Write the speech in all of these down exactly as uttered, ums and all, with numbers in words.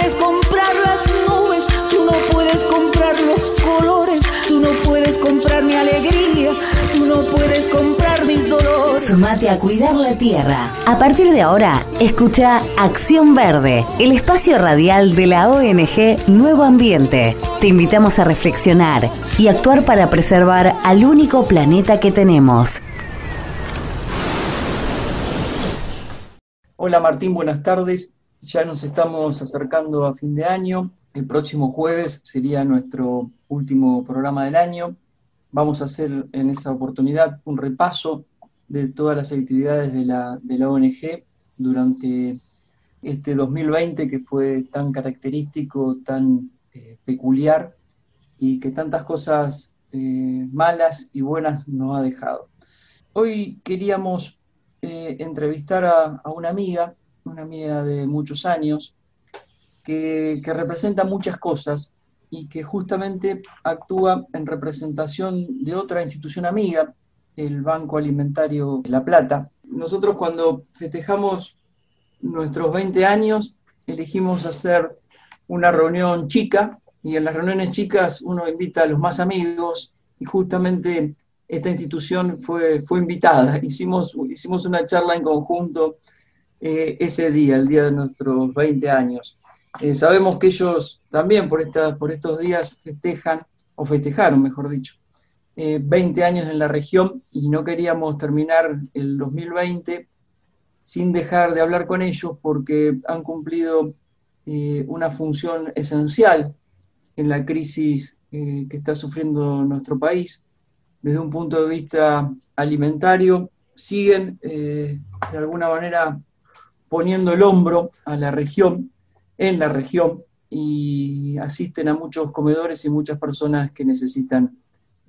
puedes comprar las nubes, tú no puedes comprar los colores, tú no puedes comprar mi alegría, tú no puedes comprar mis dolores. Sumate a cuidar la tierra. A partir de ahora, escucha Acción Verde, el espacio radial de la O N G Nuevo Ambiente. Te invitamos a reflexionar y actuar para preservar al único planeta que tenemos. Hola Martín, buenas tardes. Ya nos estamos acercando a fin de año. El próximo jueves sería nuestro último programa del año. Vamos a hacer en esa oportunidad un repaso de todas las actividades de la, de la O N G durante este dos mil veinte, que fue tan característico, tan eh, peculiar, y que tantas cosas eh, malas y buenas nos ha dejado. Hoy queríamos eh, entrevistar a, a una amiga, una amiga de muchos años, que, que representa muchas cosas y que justamente actúa en representación de otra institución amiga, el Banco Alimentario La Plata. Nosotros, cuando festejamos nuestros veinte años, elegimos hacer una reunión chica, y en las reuniones chicas uno invita a los más amigos, y justamente esta institución fue, fue invitada. Hicimos, hicimos una charla en conjunto eh, ese día, el día de nuestros veinte años. Eh, sabemos que ellos también por, esta, por estos días festejan, o festejaron, mejor dicho, eh, veinte años en la región, y no queríamos terminar el dos mil veinte sin dejar de hablar con ellos, porque han cumplido eh, una función esencial en la crisis eh, que está sufriendo nuestro país. Desde un punto de vista alimentario, siguen eh, de alguna manera poniendo el hombro a la región, en la región, y asisten a muchos comedores y muchas personas que necesitan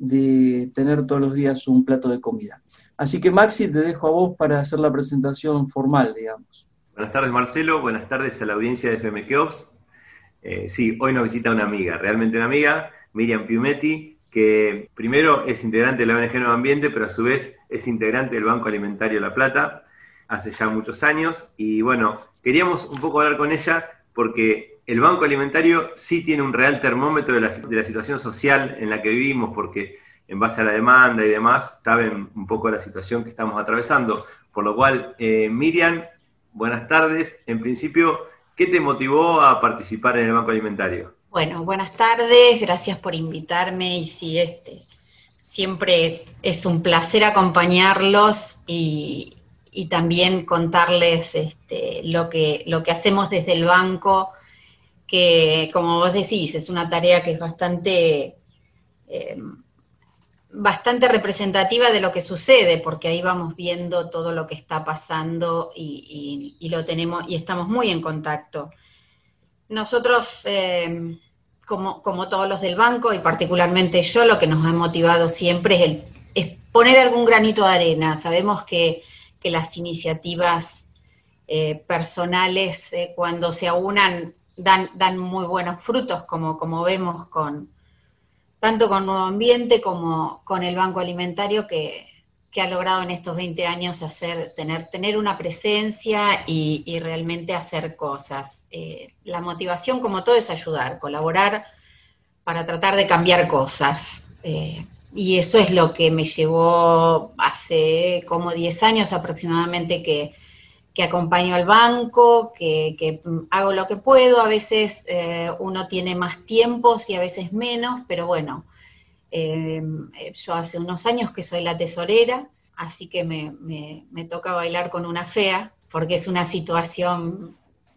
de tener todos los días un plato de comida. Así que Maxi, te dejo a vos para hacer la presentación formal, digamos. Buenas tardes, Marcelo, buenas tardes a la audiencia de F M Keops. Eh, sí, hoy nos visita una amiga, realmente una amiga, Miriam Piumetti, que primero es integrante de la O N G Nuevo Ambiente, pero a su vez es integrante del Banco Alimentario La Plata, hace ya muchos años, y bueno, queríamos un poco hablar con ella porque el Banco Alimentario sí tiene un real termómetro de la, de la situación social en la que vivimos, porque en base a la demanda y demás, saben un poco la situación que estamos atravesando. Por lo cual, eh, Miriam, buenas tardes. En principio, ¿qué te motivó a participar en el Banco Alimentario? Bueno, buenas tardes, gracias por invitarme, y sí, este, siempre es, es un placer acompañarlos y, y también contarles este, lo que, lo que hacemos desde el banco, que como vos decís, es una tarea que es bastante... Eh, bastante representativa de lo que sucede, porque ahí vamos viendo todo lo que está pasando y, y, y lo tenemos, y estamos muy en contacto. Nosotros, eh, como, como todos los del banco, y particularmente yo, lo que nos ha motivado siempre es, el, es poner algún granito de arena. Sabemos que, que las iniciativas eh, personales, eh, cuando se aunan, dan, dan muy buenos frutos, como, como vemos con tanto con Nuevo Ambiente como con el Banco Alimentario, que, que ha logrado en estos veinte años hacer, tener, tener una presencia y, y realmente hacer cosas. Eh, la motivación, como todo, es ayudar, colaborar para tratar de cambiar cosas. Eh, y eso es lo que me llevó hace como diez años aproximadamente que, que acompaño al banco, que, que hago lo que puedo. A veces eh, uno tiene más tiempos y a veces menos, pero bueno, eh, yo hace unos años que soy la tesorera, así que me, me, me toca bailar con una fea, porque es una situación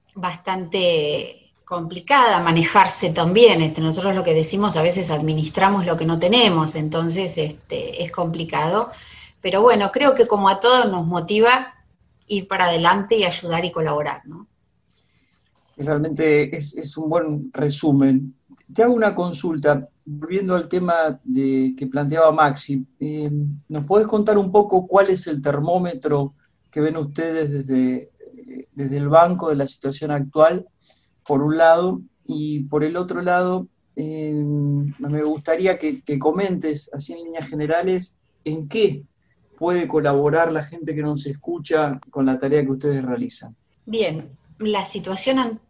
bastante complicada, manejarse también. Este, nosotros lo que decimos, a veces administramos lo que no tenemos, entonces este, es complicado, pero bueno, creo que como a todos nos motiva ir para adelante y ayudar y colaborar, ¿no? Realmente es, es un buen resumen. Te hago una consulta, volviendo al tema de, que planteaba Maxi. Eh, ¿Nos podés contar un poco cuál es el termómetro que ven ustedes desde, desde el banco de la situación actual, por un lado, y por el otro lado, eh, me gustaría que, que comentes, así en líneas generales, en qué puede colaborar la gente que nos escucha con la tarea que ustedes realizan? Bien, la situación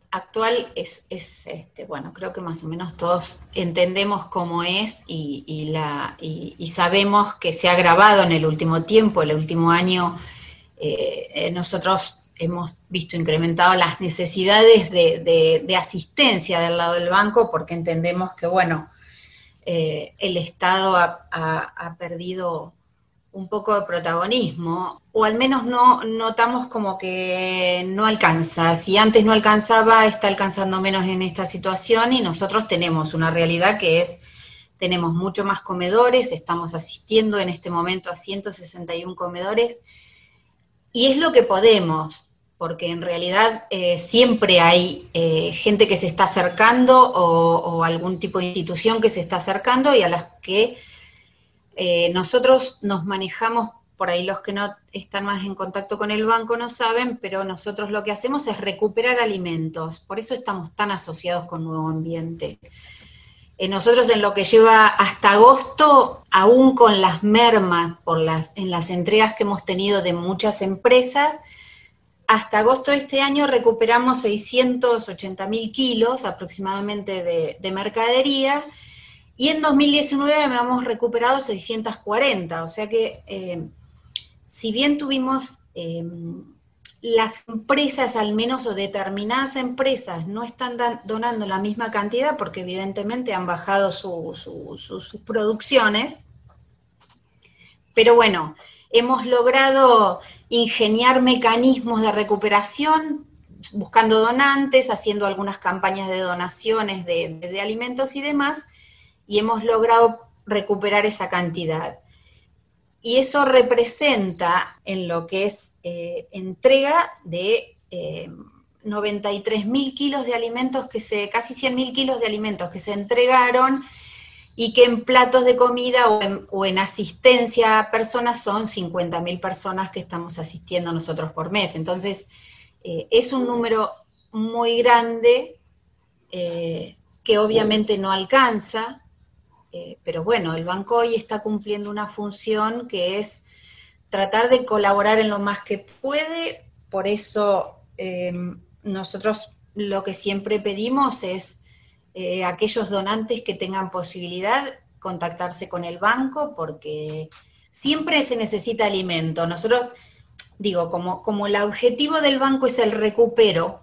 actual es, es este, bueno, creo que más o menos todos entendemos cómo es y, y, la, y, y sabemos que se ha agravado en el último tiempo, el último año. Eh, nosotros hemos visto incrementado las necesidades de, de, de asistencia del lado del banco, porque entendemos que, bueno, eh, el Estado ha, ha, ha perdido un poco de protagonismo, o al menos no notamos como que no alcanza. Si antes no alcanzaba, está alcanzando menos en esta situación, y nosotros tenemos una realidad que es, tenemos mucho más comedores, estamos asistiendo en este momento a ciento sesenta y uno comedores, y es lo que podemos, porque en realidad eh, siempre hay eh, gente que se está acercando, o, o algún tipo de institución que se está acercando, y a las que Eh, nosotros nos manejamos, por ahí los que no están más en contacto con el banco no saben, pero nosotros lo que hacemos es recuperar alimentos, por eso estamos tan asociados con Nuevo Ambiente. Eh, nosotros en lo que lleva hasta agosto, aún con las mermas por las, en las entregas que hemos tenido de muchas empresas, hasta agosto de este año recuperamos seiscientos ochenta mil kilos aproximadamente de, de mercadería. Y en dos mil diecinueve hemos recuperado seiscientos cuarenta, o sea que eh, si bien tuvimos eh, las empresas, al menos, o determinadas empresas, no están dan, donando la misma cantidad, porque evidentemente han bajado su, su, su, sus producciones, pero bueno, hemos logrado ingeniar mecanismos de recuperación, buscando donantes, haciendo algunas campañas de donaciones de, de, de alimentos y demás, y hemos logrado recuperar esa cantidad. Y eso representa en lo que es eh, entrega de eh, noventa y tres mil kilos de alimentos, que se, casi cien mil kilos de alimentos que se entregaron, y que en platos de comida o en, o en asistencia a personas son cincuenta mil personas que estamos asistiendo nosotros por mes. Entonces, eh, es un número muy grande, eh, que obviamente no alcanza. Eh, pero bueno, el banco hoy está cumpliendo una función que es tratar de colaborar en lo más que puede. Por eso eh, nosotros lo que siempre pedimos es eh, aquellos donantes que tengan posibilidad contactarse con el banco, porque siempre se necesita alimento. Nosotros, digo, como, como el objetivo del banco es el recupero,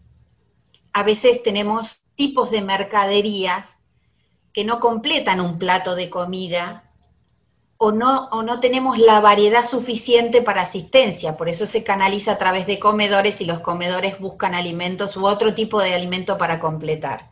a veces tenemos tipos de mercaderías que no completan un plato de comida, o no, o no tenemos la variedad suficiente para asistencia, por eso se canaliza a través de comedores, y los comedores buscan alimentos u otro tipo de alimento para completar.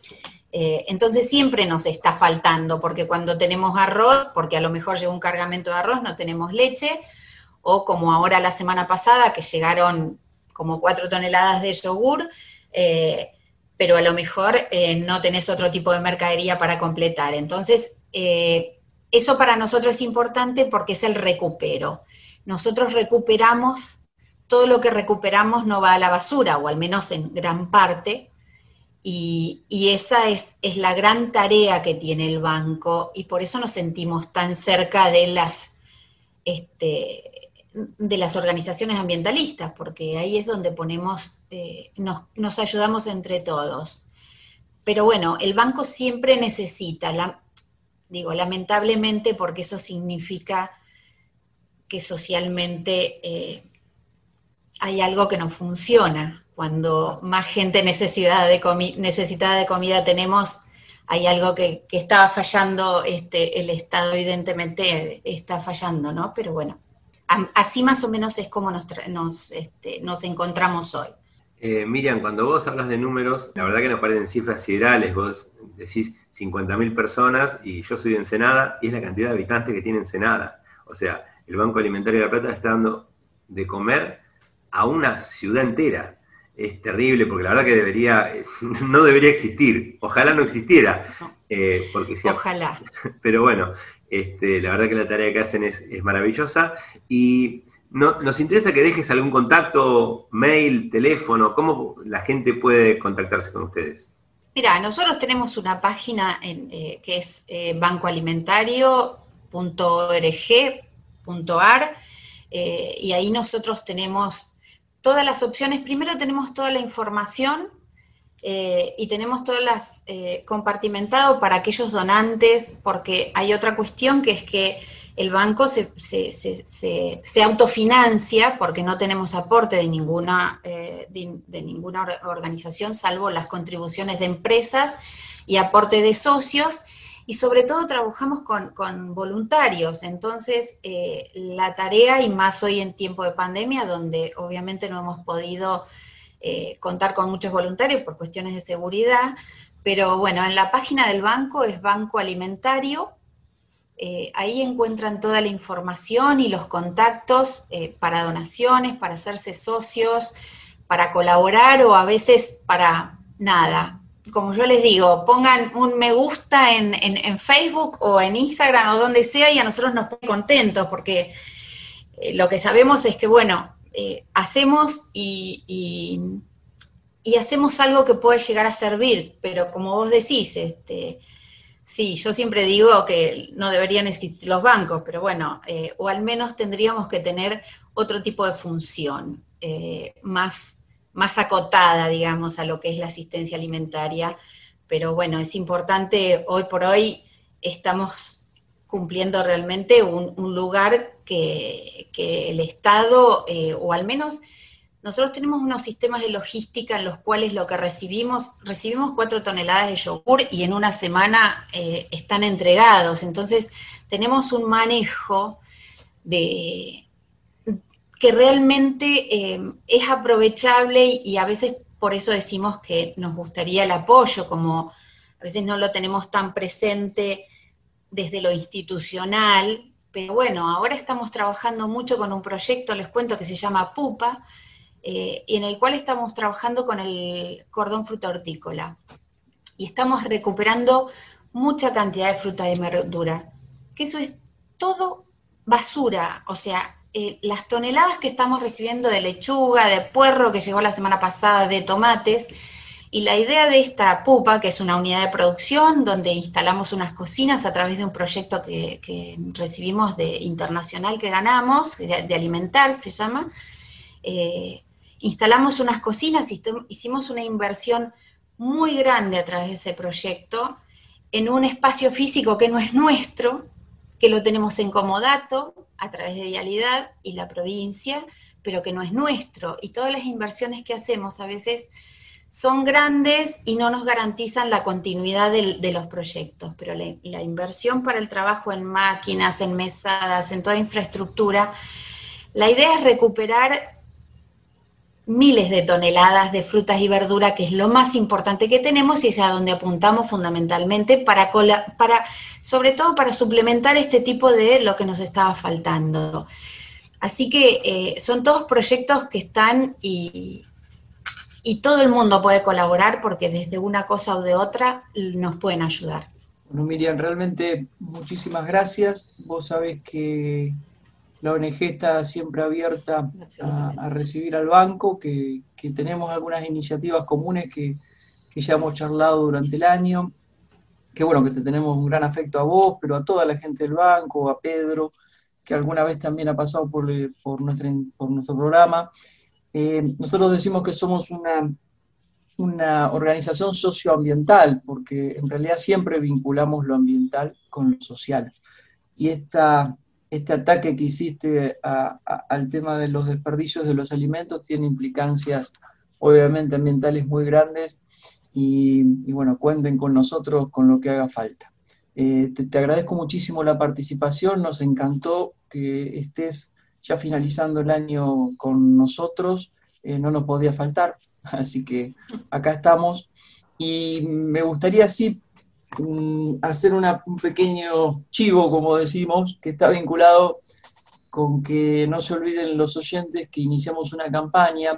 Eh, entonces siempre nos está faltando, porque cuando tenemos arroz, porque a lo mejor llegó un cargamento de arroz, no tenemos leche, o como ahora la semana pasada, que llegaron como cuatro toneladas de yogur, eh, pero a lo mejor eh, no tenés otro tipo de mercadería para completar. Entonces, eh, eso para nosotros es importante porque es el recupero. Nosotros recuperamos, todo lo que recuperamos no va a la basura, o al menos en gran parte, y, y esa es, es la gran tarea que tiene el banco, y por eso nos sentimos tan cerca de las, este, de las organizaciones ambientalistas, porque ahí es donde ponemos, eh, nos, nos ayudamos entre todos. Pero bueno, el banco siempre necesita, la, digo, lamentablemente, porque eso significa que socialmente eh, hay algo que no funciona. Cuando más gente necesitada de, comi necesitada de comida tenemos, hay algo que, que estaba fallando, este, el Estado evidentemente está fallando, ¿no? Pero bueno, así más o menos es como nos, nos, este, nos encontramos hoy. Eh, Miriam, cuando vos hablas de números, la verdad que nos parecen cifras siderales. Vos decís cincuenta mil personas, y yo soy de Ensenada, y es la cantidad de habitantes que tiene Ensenada. O sea, el Banco Alimentario de La Plata está dando de comer a una ciudad entera. Es terrible, porque la verdad que debería, no debería existir. Ojalá no existiera. Eh, porque si Ojalá. Pero bueno, este, la verdad que la tarea que hacen es, es maravillosa. Y no, nos interesa que dejes algún contacto, mail, teléfono, cómo la gente puede contactarse con ustedes. Mira, nosotros tenemos una página en, eh, que es eh, banco alimentario punto org punto ar, eh, y ahí nosotros tenemos todas las opciones. Primero tenemos toda la información eh, y tenemos todas las eh, compartimentado para aquellos donantes, porque hay otra cuestión que es que el banco se, se, se, se, se autofinancia porque no tenemos aporte de ninguna, eh, de, de ninguna organización, salvo las contribuciones de empresas y aporte de socios, y sobre todo trabajamos con, con voluntarios. Entonces eh, la tarea, y más hoy en tiempo de pandemia, donde obviamente no hemos podido eh, contar con muchos voluntarios por cuestiones de seguridad, pero bueno, en la página del banco es Banco Alimentario. Eh, ahí encuentran toda la información y los contactos eh, para donaciones, para hacerse socios, para colaborar o a veces para nada. Como yo les digo, pongan un me gusta en, en, en Facebook o en Instagram o donde sea y a nosotros nos pone contentos porque eh, lo que sabemos es que, bueno, eh, hacemos y, y, y hacemos algo que puede llegar a servir, pero como vos decís, este... Sí, yo siempre digo que no deberían existir los bancos, pero bueno, eh, o al menos tendríamos que tener otro tipo de función, eh, más, más acotada, digamos, a lo que es la asistencia alimentaria. Pero bueno, es importante, hoy por hoy estamos cumpliendo realmente un, un lugar que, que el Estado, eh, o al menos... Nosotros tenemos unos sistemas de logística en los cuales lo que recibimos, recibimos cuatro toneladas de yogur y en una semana eh, están entregados. Entonces tenemos un manejo de, que realmente eh, es aprovechable y, y a veces por eso decimos que nos gustaría el apoyo, como a veces no lo tenemos tan presente desde lo institucional, pero bueno, ahora estamos trabajando mucho con un proyecto, les cuento, que se llama Pupa, Eh, y en el cual estamos trabajando con el cordón fruta hortícola. Y estamos recuperando mucha cantidad de fruta y verdura, que eso es todo basura. O sea, eh, las toneladas que estamos recibiendo de lechuga, de puerro que llegó la semana pasada, de tomates, y la idea de esta Pupa, que es una unidad de producción donde instalamos unas cocinas a través de un proyecto que, que recibimos de internacional que ganamos, de, de alimentar se llama, eh, instalamos unas cocinas, hicimos una inversión muy grande a través de ese proyecto en un espacio físico que no es nuestro, que lo tenemos en comodato a través de Vialidad y la provincia, pero que no es nuestro. Y todas las inversiones que hacemos a veces son grandes y no nos garantizan la continuidad de, de los proyectos, pero la, la inversión para el trabajo en máquinas, en mesadas, en toda infraestructura, la idea es recuperar miles de toneladas de frutas y verduras, que es lo más importante que tenemos y es a donde apuntamos fundamentalmente para, para sobre todo para suplementar este tipo de lo que nos estaba faltando. Así que eh, son todos proyectos que están y, y todo el mundo puede colaborar porque desde una cosa o de otra nos pueden ayudar. Bueno, Miriam, realmente muchísimas gracias. Vos sabés que la O N G está siempre abierta a, a recibir al banco, que, que tenemos algunas iniciativas comunes que, que ya hemos charlado durante el año, que bueno, que te tenemos un gran afecto a vos, pero a toda la gente del banco, a Pedro, que alguna vez también ha pasado por, por, nuestra, por nuestro programa. Eh, nosotros decimos que somos una, una organización socioambiental, porque en realidad siempre vinculamos lo ambiental con lo social. Y esta... Este ataque que hiciste a, a, al tema de los desperdicios de los alimentos tiene implicancias obviamente ambientales muy grandes y, y bueno, cuenten con nosotros con lo que haga falta. Eh, te, te agradezco muchísimo la participación, nos encantó que estés ya finalizando el año con nosotros, eh, no nos podía faltar, así que acá estamos. Y me gustaría sí hacer una, un pequeño chivo, como decimos, que está vinculado con que no se olviden los oyentes que iniciamos una campaña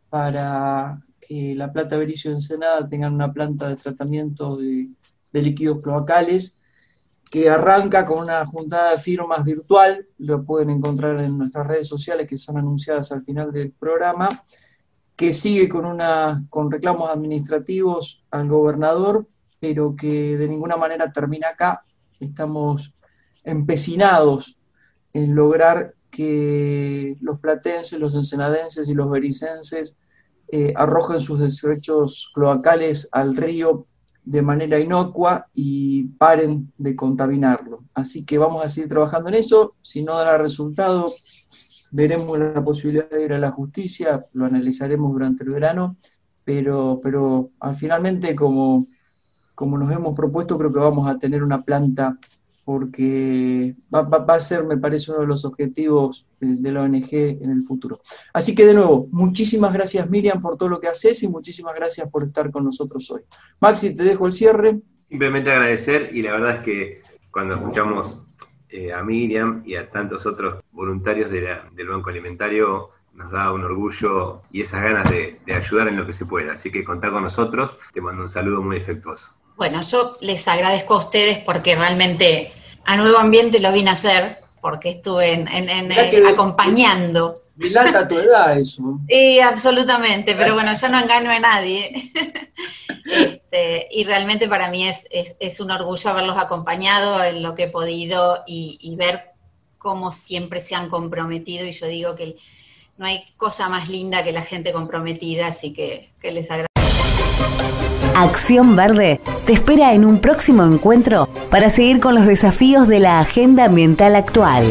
para que La Plata, Berisso y Ensenada tengan una planta de tratamiento de, de líquidos cloacales, que arranca con una juntada de firmas virtual, lo pueden encontrar en nuestras redes sociales que son anunciadas al final del programa, que sigue con, una, con reclamos administrativos al gobernador, pero que de ninguna manera termina acá. Estamos empecinados en lograr que los platenses, los ensenadenses y los bericenses eh, arrojen sus desechos cloacales al río de manera inocua y paren de contaminarlo. Así que vamos a seguir trabajando en eso. Si no dará resultado, veremos la posibilidad de ir a la justicia, lo analizaremos durante el verano, pero, pero al finalmente, como, como nos hemos propuesto, creo que vamos a tener una planta, porque va, va, va a ser, me parece, uno de los objetivos de la O N G en el futuro. Así que, de nuevo, muchísimas gracias, Miriam, por todo lo que haces, y muchísimas gracias por estar con nosotros hoy. Maxi, te dejo el cierre. Simplemente agradecer, y la verdad es que cuando escuchamos eh, a Miriam y a tantos otros voluntarios de la, del Banco Alimentario, nos da un orgullo y esas ganas de, de ayudar en lo que se pueda. Así que contá con nosotros, te mando un saludo muy afectuoso. Bueno, yo les agradezco a ustedes porque realmente a Nuevo Ambiente lo vine a hacer, porque estuve en, en, en, en acompañando. Dilata tu edad eso. Sí, absolutamente, pero bueno, yo no engaño a nadie. Este, y realmente para mí es, es, es un orgullo haberlos acompañado en lo que he podido y, y ver cómo siempre se han comprometido, y yo digo que no hay cosa más linda que la gente comprometida, así que, que les agradezco. Acción Verde te espera en un próximo encuentro para seguir con los desafíos de la agenda ambiental actual.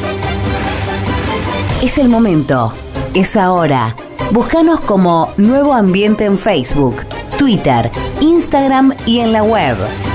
Es el momento, es ahora. Búscanos como Nuevo Ambiente en Facebook, Twitter, Instagram y en la web.